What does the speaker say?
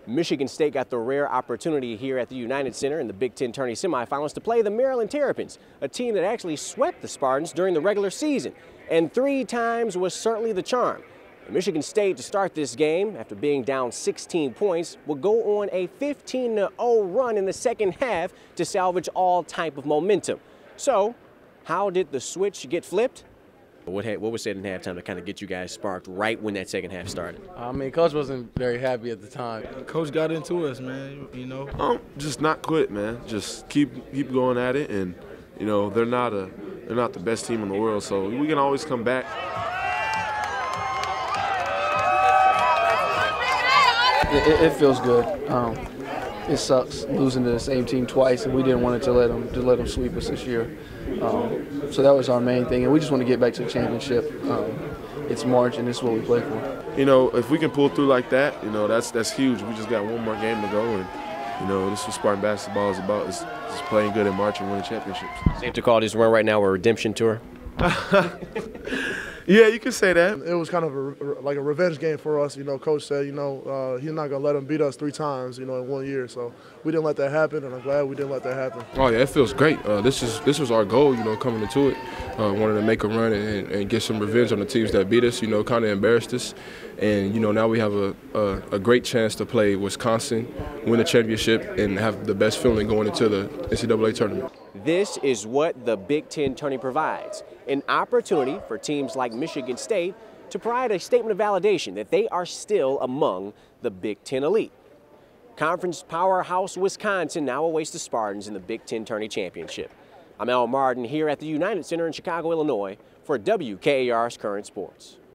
Michigan State got the rare opportunity here at the United Center in the Big Ten tourney semifinals to play the Maryland Terrapins, a team that actually swept the Spartans during the regular season. And 3 times was certainly the charm. And Michigan State, to start this game, after being down 16 points, will go on a 15-0 run in the second half to salvage all type of momentum. So, how did the switch get flipped? What was said in halftime to kind of get you guys sparked right when that second half started? I mean, Coach wasn't very happy at the time. Coach got into us, man, you know. Just not quit, man. Just keep going at it, and you know they're not the best team in the world, so we can always come back. It feels good. It sucks losing to the same team twice, and we didn't want it to let them sweep us this year. So that was our main thing, and we just want to get back to the championship. It's March, and this is what we play for. You know, if we can pull through like that, you know, that's huge. We just got one more game to go, and you know, this is what Spartan basketball is about. It's playing good in March and winning championships. Safe to call this run right now a redemption tour? Yeah, you can say that. It was kind of like a revenge game for us. You know, Coach said, you know, he's not going to let them beat us 3 times, you know, in 1 year. So we didn't let that happen, and I'm glad we didn't let that happen. Oh, yeah, it feels great. This was our goal, you know, coming into it. Wanted to make a run and get some revenge on the teams that beat us, you know, kind of embarrassed us. And, you know, now we have a great chance to play Wisconsin, win a championship, and have the best feeling going into the NCAA tournament. This is what the Big Ten tourney provides, an opportunity for teams like Michigan State to provide a statement of validation that they are still among the Big Ten elite. Conference powerhouse Wisconsin now awaits the Spartans in the Big Ten tourney championship. I'm Al Martin here at the United Center in Chicago, Illinois for WKAR's Current Sports.